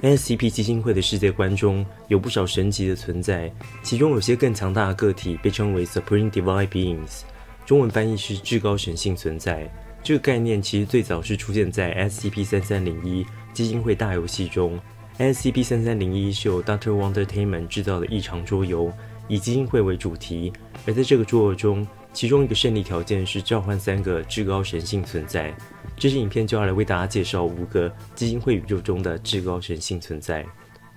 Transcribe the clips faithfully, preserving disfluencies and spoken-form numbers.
S C P 基金会的世界观中有不少神级的存在，其中有些更强大的个体被称为 Supreme Divine Beings， 中文翻译是至高神性存在。这个概念其实最早是出现在 S C P 三三零一 基金会大游戏中。S C P 三三零一 是由 Doctor Wondertainment 制造的异常桌游，以基金会为主题。而在这个桌游中，其中一个胜利条件是召唤三个至高神性存在。这支影片就要来为大家介绍五个基金会宇宙中的至高神性存在。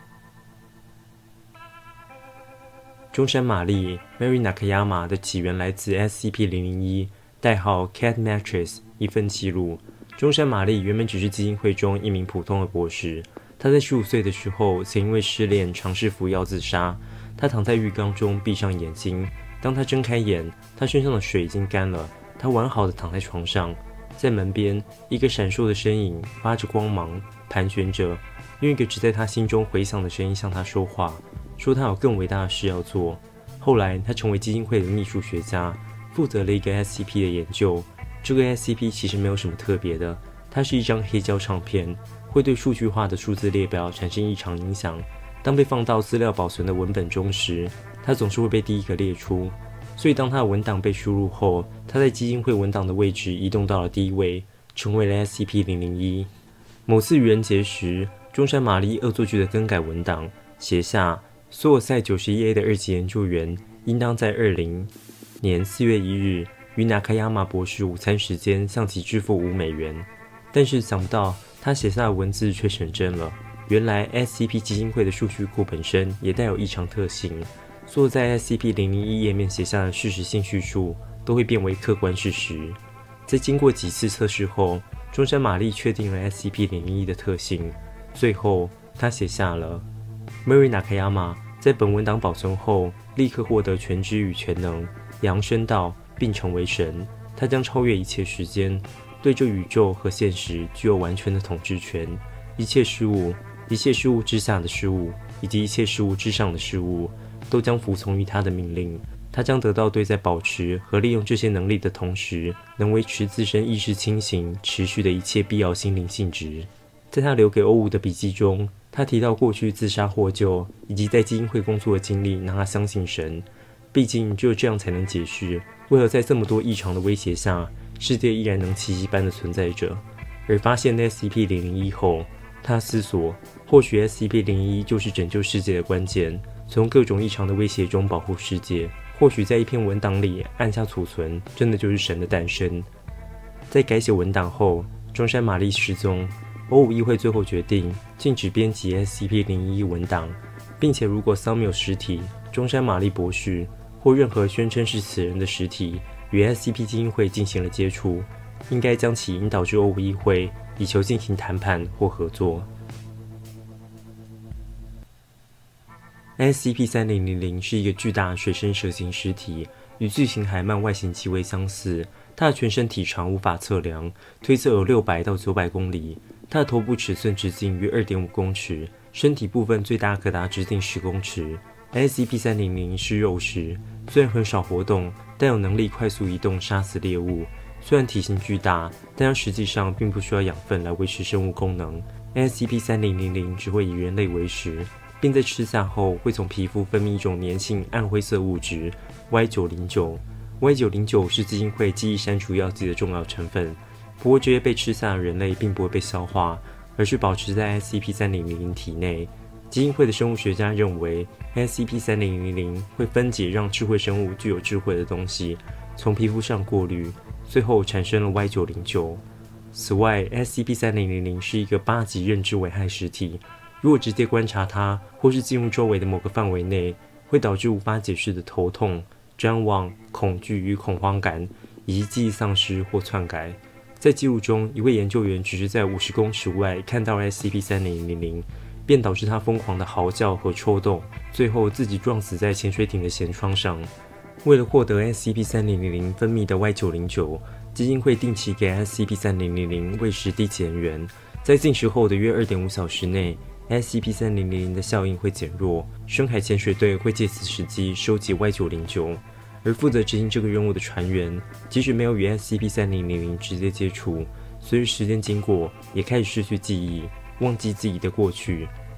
中山玛丽 Mary Nakayama 的起源来自 S C P 零零一，代号 Cat Mattress 一份记录。中山玛丽原本只是基金会中一名普通的博士，她在十五岁的时候曾因为失恋尝试服药自杀。她躺在浴缸中闭上眼睛，当她睁开眼，她身上的水已经干了，她完好的躺在床上。在门边，一个闪烁的身影发着光芒，盘旋着，用一个只在他心中回响的声音向他说话，说他有更伟大的事要做。后来，他成为基金会的秘书学家，负责了一个 S C P 的研究。这个 S C P 其实没有什么特别的，它是一张黑胶唱片，会对数据化的数字列表产生异常影响。当被放到资料保存的文本中时，它总是会被第一个列出。所以当他的文档被输入后，他在基金会文档的位置移动到了第一位，成为了 S C P 零零一。某次愚人节时，中山玛丽恶作剧地更改文档，写下所有赛 九十一 A 的二级研究员应当在二零年四月一日于纳卡亚马博士午餐时间向其支付五美元。但是想不到他写下的文字却成真了，原来 S C P 基金会的数据库本身也带有异常特性。所有在 S C P 零零一 页面写下的事实性叙述都会变为客观事实。在经过几次测试后，中山玛丽确定了 S C P 零零一 的特性。最后，他写下了 Mary Nakayama 在本文档保存后，立刻获得全知与全能，扬升道并成为神。他将超越一切时间，对这宇宙和现实具有完全的统治权。一切事物、一切事物之下的事物，以及一切事物之上的事物，都将服从于他的命令。他将得到对在保持和利用这些能力的同时，能维持自身意识清醒持续的一切必要心灵性质。在他留给欧武的笔记中，他提到过去自杀获救以及在基金会工作的经历，让他相信神。毕竟只有这样才能解释为何在这么多异常的威胁下，世界依然能奇迹般的存在着。而发现 S C P 零零一后，他思索，或许 S C P 零零一就是拯救世界的关键，从各种异常的威胁中保护世界。或许在一篇文档里按下储存，真的就是神的诞生。在改写文档后，中山玛丽失踪。欧武议会最后决定禁止编辑 S C P 零一一 文档，并且如果桑缪实体、中山玛丽博士或任何宣称是此人的实体与 S C P 基金会进行了接触，应该将其引导至欧武议会，以求进行谈判或合作。S C P 三零零零 是一个巨大的水生蛇形尸体，与巨型海鳗外形极为相似。它的全身体长无法测量，推测有六百到九百公里。它的头部尺寸直径约 二点五公尺，身体部分最大可达直径十公尺。S C P 三零零 是肉食，虽然很少活动，但有能力快速移动杀死猎物。虽然体型巨大，但它实际上并不需要养分来维持生物功能。S C P 三零零零 只会以人类为食，并在吃下后会从皮肤分泌一种粘性暗灰色物质 Y 九零九。Y 九零九 是基金会记忆删除药剂的重要成分。不过这些被吃下的人类并不会被消化，而是保持在 S C P 三零零零 体内。基金会的生物学家认为 S C P 三零零零 会分解让智慧生物具有智慧的东西，从皮肤上过滤，最后产生了 Y 九零九。此外 S C P 三零零零 是一个八级认知危害实体，如果直接观察它或是进入周围的某个范围内，会导致无法解释的头痛、谵妄、恐惧与恐慌感，以及记忆丧失或篡改。在记录中，一位研究员只是在五十公尺外看到了 S C P 三零零零，便导致他疯狂的嚎叫和抽动，最后自己撞死在潜水艇的舷窗上。为了获得 S C P 三零零零 分泌的 Y 九零九，基金会定期给 S C P 三零零零 喂食低碱源。在进食后的约 二点五小时内， S C P 三零零零 的效应会减弱，深海潜水队会借此时机收集 Y 九零九。而负责执行这个任务的船员，即使没有与 S C P 三零零零 直接接触，随着时间经过，也开始失去记忆，忘记自己的过去，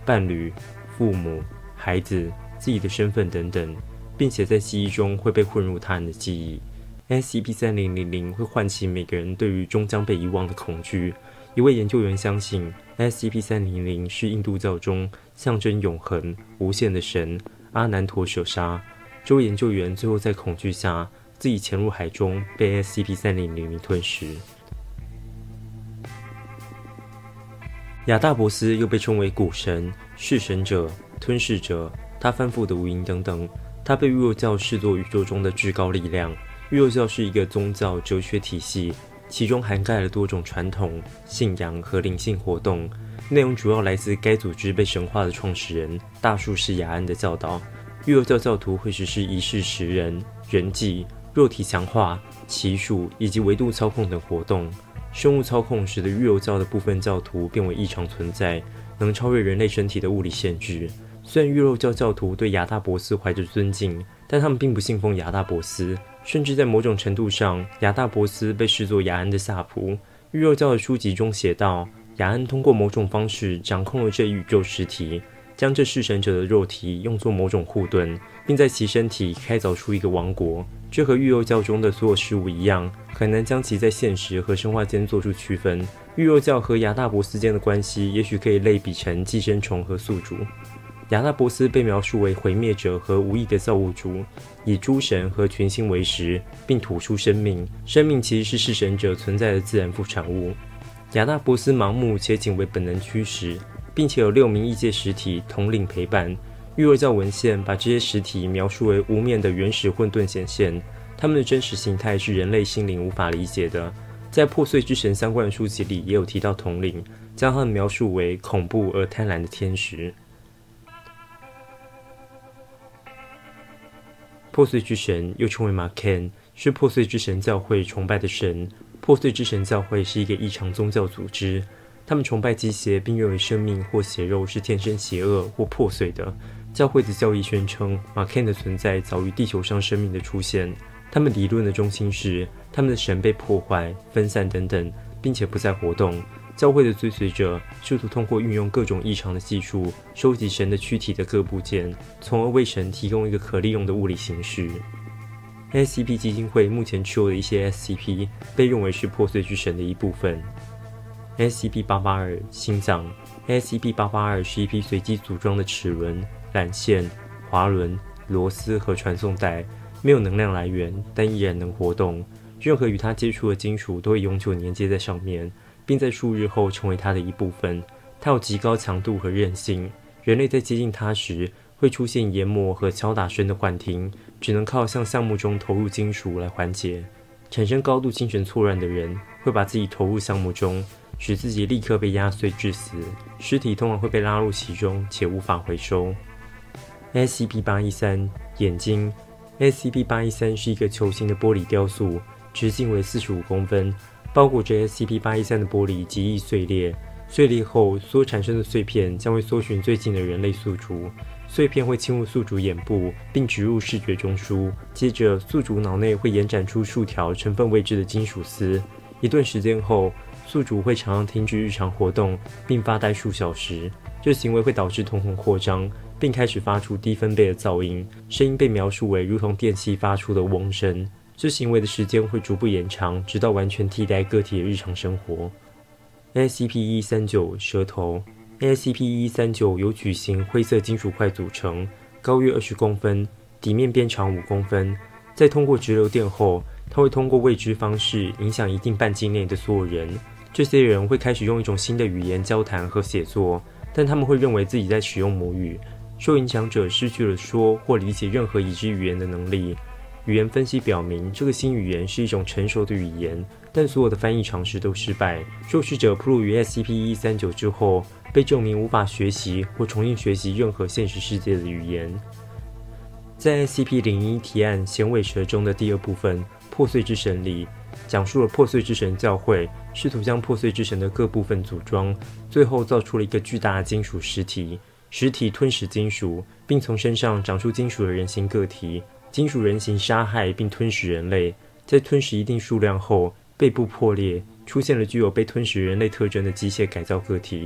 伴侣、父母、孩子、自己的身份等等，并且在记忆中会被混入他人的记忆。S C P 三零零零 会唤起每个人对于终将被遗忘的恐惧。一位研究员相信 S C P 三零零 是印度教中象征永恒、无限的神阿南陀舍沙。这位研究员最后在恐惧下自己潜入海中，被 S C P 三零零零 吞噬。亚大伯斯又被称为古神、弑神者、吞噬者，他翻覆的无垠等等。他被宇宙教视作宇宙中的至高力量。宇宙教是一个宗教哲学体系，其中涵盖了多种传统、信仰和灵性活动，内容主要来自该组织被神化的创始人大术士雅安的教导。宇宙教教徒会实施仪式食人、人祭、肉体强化、骑术以及维度操控等活动。生物操控使得宇宙教的部分教徒变为异常存在，能超越人类身体的物理限制。虽然宇宙教教徒对亚大伯斯怀着尊敬，但他们并不信奉亚大伯斯，甚至在某种程度上，亚大伯斯被视作雅安的下仆。宇宙教的书籍中写道，雅安通过某种方式掌控了这一宇宙实体，将这弑神者的肉体用作某种护盾，并在其身体开凿出一个王国。这和宇宙教中的所有事物一样，很难将其在现实和神话间做出区分。宇宙教和亚大伯斯间的关系，也许可以类比成寄生虫和宿主。亚大伯斯被描述为毁灭者和无意的造物主，以诸神和群星为食，并吐出生命。生命其实是弑神者存在的自然副产物。亚大伯斯盲目且仅为本能驱使，并且有六名异界实体统领陪伴。宇宙教文献把这些实体描述为无面的原始混沌显现，他们的真实形态是人类心灵无法理解的。在破碎之神相关的书籍里也有提到统领，将他们描述为恐怖而贪婪的天使。破碎之神又称为马 Ken， 是破碎之神教会崇拜的神。破碎之神教会是一个异常宗教组织，他们崇拜机械，并认为生命或血肉是天生邪恶或破碎的。教会的教义宣称，马 Ken 的存在早于地球上生命的出现。他们理论的中心是，他们的神被破坏、分散等等，并且不再活动。教会的追随者试图通过运用各种异常的技术，收集神的躯体的各部件，从而为神提供一个可利用的物理形式。S C P 基金会目前持有的一些 S C P 被认为是破碎之神的一部分。S C P 八八二 心脏 S C P 八八二 是一批随机组装的齿轮、缆线、滑轮、螺丝和传送带，没有能量来源，但依然能活动。任何与它接触的金属都会永久粘接在上面，并在数日后成为它的一部分。它有极高强度和韧性，人类在接近它时会出现研磨和敲打声的幻听，只能靠向项目中投入金属来缓解。产生高度精神错乱的人会把自己投入项目中，使自己立刻被压碎致死，尸体通常会被拉入其中且无法回收。S C P 八一三 眼睛 S C P 八一三 是一个球形的玻璃雕塑，直径为四十五公分，包裹着 S C P 八一三 的玻璃极易碎裂，碎裂后所产生的碎片将会搜寻最近的人类宿主，碎片会侵入宿主眼部并植入视觉中枢，接着宿主脑内会延展出数条成分未知的金属丝。一段时间后，宿主会常常停止日常活动并发呆数小时，这行为会导致瞳孔扩张，并开始发出低分贝的噪音，声音被描述为如同电器发出的嗡声。这行为的时间会逐步延长，直到完全替代个体的日常生活。S C P 一三九 舌头 S C P 一三九 由矩形灰色金属块组成，高约二十公分，底面边长五公分。在通过直流电后，它会通过未知方式影响一定半径内的所有人。这些人会开始用一种新的语言交谈和写作，但他们会认为自己在使用母语。受影响者失去了说或理解任何已知语言的能力。语言分析表明，这个新语言是一种成熟的语言，但所有的翻译尝试都失败。受试者暴露于 S C P 一三九 之后，被证明无法学习或重新学习任何现实世界的语言。在 S C P 零一 提案衔尾蛇中的第二部分《破碎之神》里，讲述了破碎之神教会试图将破碎之神的各部分组装，最后造出了一个巨大的金属实体。实体吞噬金属，并从身上长出金属的人形个体。金属人形杀害并吞噬人类，在吞噬一定数量后，背部破裂，出现了具有被吞噬人类特征的机械改造个体。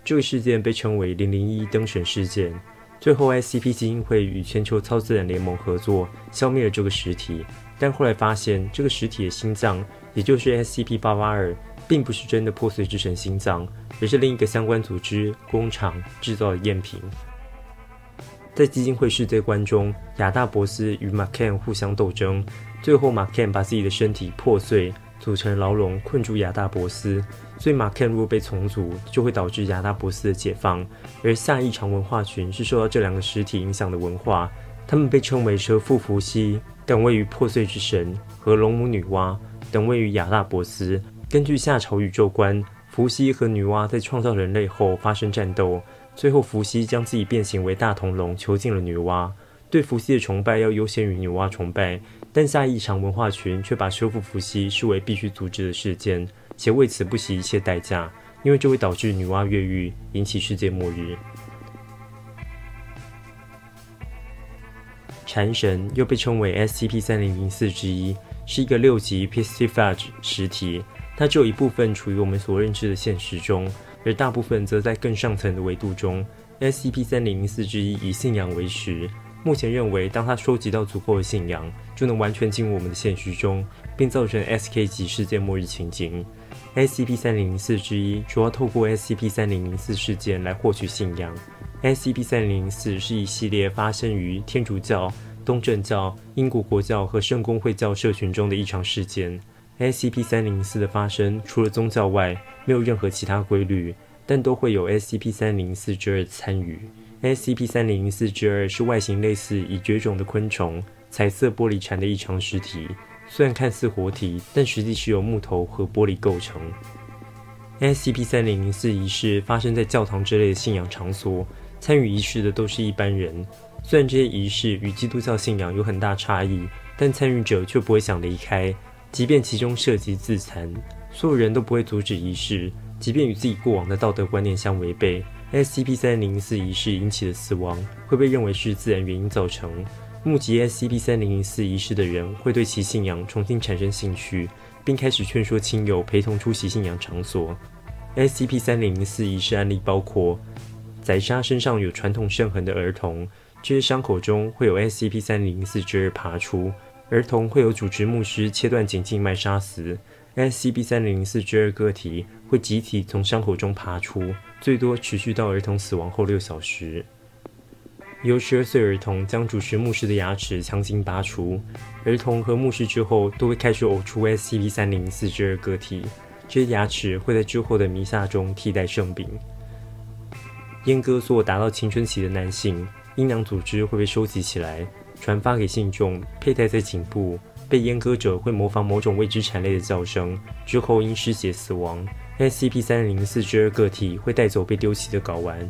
这个事件被称为零零一灯神事件。最后 S C P 基金会与全球超自然联盟合作，消灭了这个实体。但后来发现，这个实体的心脏，也就是 S C P 八八二，并不是真的破碎之神心脏，而是另一个相关组织工厂制造的赝品。在基金会世界观中，亚大博斯与马肯互相斗争，最后马肯把自己的身体破碎，组成牢笼困住亚大博斯。所以马肯若被重组，就会导致亚大博斯的解放。而下异常文化群是受到这两个实体影响的文化，他们被称为蛇腹伏羲，等位于破碎之神，和龙母女娲，等位于亚大博斯。根据夏朝宇宙观，伏羲和女娲在创造人类后发生战斗，最后伏羲将自己变形为大铜龙，囚禁了女娲。对伏羲的崇拜要优先于女娲崇拜，但下异常文化群却把收复伏羲视为必须阻止的事件，且为此不惜一切代价，因为这会导致女娲越狱，引起世界末日。禅神又被称为 S C P 三零零四 之一，是一个六级 Pistifage 实体，它只有一部分处于我们所认知的现实中，而大部分则在更上层的维度中。S C P 三零零四 之一以信仰为食，目前认为当它收集到足够的信仰，就能完全进入我们的现实中，并造成 S K 级世界末日情景。S C P 三零零四 之一主要透过 S C P 三零零四 事件来获取信仰。S C P 三零零四 是一系列发生于天主教、东正教、英国国教和圣公会教社群中的异常事件。S C P 三零零四 的发生除了宗教外，没有任何其他规律，但都会有 S C P 三零零四 之二参与。S C P 三零零四 之二是外形类似已绝种的昆虫彩色玻璃蝉的异常实体，虽然看似活体，但实际是由木头和玻璃构成。S C P 三零零四 仪式发生在教堂之类的信仰场所，参与仪式的都是一般人。虽然这些仪式与基督教信仰有很大差异，但参与者却不会想离开，即便其中涉及自残，所有人都不会阻止仪式，即便与自己过往的道德观念相违背。S C P 三零零四 仪式引起的死亡会被认为是自然原因造成。目击 S C P 三零零四 仪式的人会对其信仰重新产生兴趣，并开始劝说亲友陪同出席信仰场所。S C P 三零零四 仪式案例包括宰杀身上有传统伤痕的儿童，这些伤口中会有 S C P 三零零四 之二爬出，儿童会有主持牧师切断颈静脉杀死。S C P 三零零四 之二个体会集体从伤口中爬出，最多持续到儿童死亡后六小时。有十二岁儿童将主持牧师的牙齿强行拔除，儿童和牧师之后都会开始呕出 S C P 三零零四 之二个体，这些牙齿会在之后的弥撒中替代圣饼。阉割所有达到青春期的男性，阴囊组织会被收集起来，传发给信众，佩戴在颈部。被阉割者会模仿某种未知蝉类的叫声，之后因失血死亡。S C P 三零零四 之二个体会带走被丢弃的睾丸。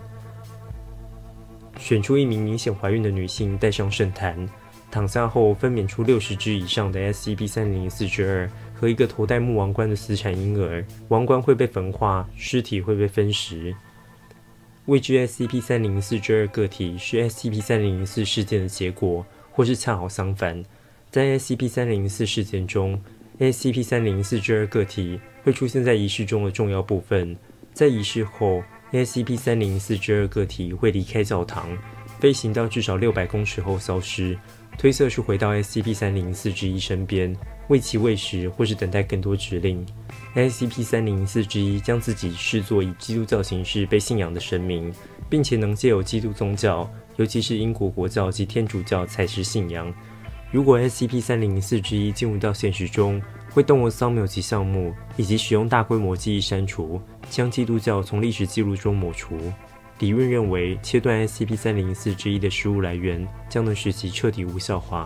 选出一名明显怀孕的女性，戴上圣坛，躺下后分娩出六十只以上的 S C P 三零零四 之二和一个头戴木王冠的死产婴儿，王冠会被焚化，尸体会被分食。未知 S C P 三零零四 之二个体是 S C P 三零零四 事件的结果，或是恰好相反。在 S C P 三零零四 事件中 ，S C P 三零零四 之二个体会出现在仪式中的重要部分。在仪式后 ，S C P 三零零四 之二个体会离开教堂，飞行到至少六百公尺后消失，推测是回到 S C P 三零零四 之一身边，为其喂食或是等待更多指令。S C P 三零零四 之一将自己视作以基督教形式被信仰的神明，并且能借由基督宗教，尤其是英国国教及天主教采食信仰。如果 S C P 三零零四 之一进入到现实中，会动用扫描及项目，以及使用大规模记忆删除，将基督教从历史记录中抹除。理论认为，切断 S C P 三零零四 之一的食物来源，将能使其彻底无效化。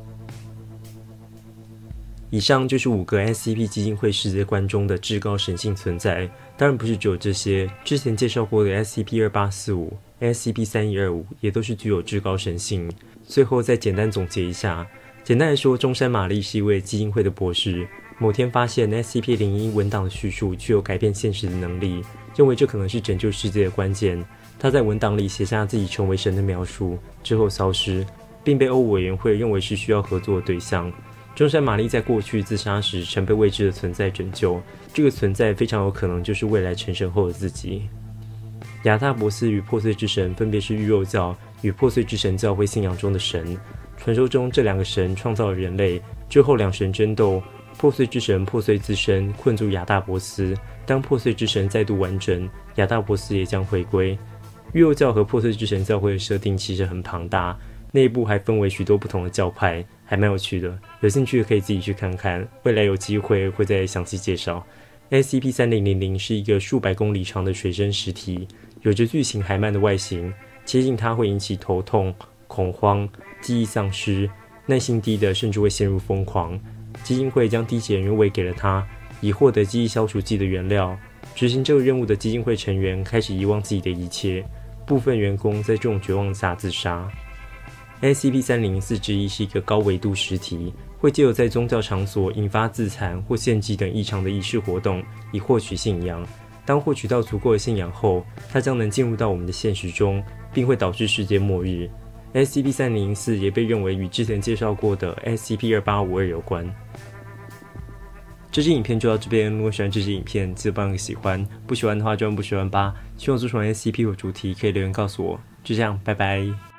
以上就是五个 S C P 基金会世界观中的至高神性存在，当然不是只有这些，之前介绍过的 S C P 二八四五、S C P 三一二五也都是具有至高神性。最后再简单总结一下，简单来说，中山玛丽是一位基金会的博士，某天发现 S C P 零一 文档的叙述具有改变现实的能力，认为这可能是拯救世界的关键。他在文档里写下自己成为神的描述，之后消失，并被欧委员会认为是需要合作的对象。中山玛丽在过去自杀时曾被未知的存在拯救，这个存在非常有可能就是未来成神后的自己。 亚大伯斯与破碎之神分别是御肉教与破碎之神教会信仰中的神。传说中，这两个神创造了人类，之后两神争斗，破碎之神破碎自身，困住亚大伯斯。当破碎之神再度完整，亚大伯斯也将回归。御肉教和破碎之神教会的设定其实很庞大，内部还分为许多不同的教派，还蛮有趣的。有兴趣可以自己去看看，未来有机会会再详细介绍。S C P 三零零零 是一个数百公里长的水生实体，有着巨型海鳗的外形，接近它会引起头痛、恐慌、记忆丧失，耐性低的甚至会陷入疯狂。基金会将低检原委给了他，以获得记忆消除剂的原料。执行这个任务的基金会成员开始遗忘自己的一切，部分员工在这种绝望下自杀。S C P 三零零四 之一是一个高维度实体，会借由在宗教场所引发自残或献祭等异常的仪式活动，以获取信仰。当获取到足够的信仰后，它将能进入到我们的现实中，并会导致世界末日。S C P 三零零四 也被认为与之前介绍过的 S C P 二八五二 有关。这支影片就到这边，如果喜欢这支影片，记得帮个喜欢，不喜欢的话就按不喜欢吧。希望做出 S C P 有主题可以留言告诉我。就这样，拜拜。